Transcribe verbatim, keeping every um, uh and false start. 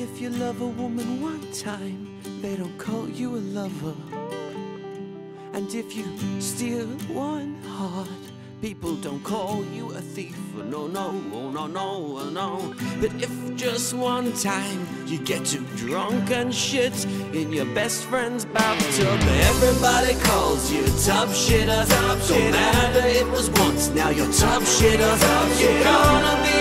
If you love a woman one time, they don't call you a lover. And if you steal one heart, people don't call you a thief. No, no, oh, no, no, oh, no. But if just one time you get too drunk and shit in your best friend's bathtub, everybody calls you top shitter. Top Don't shitter. Matter, it was once, now you're top shitter. Top You're shitter. Gonna be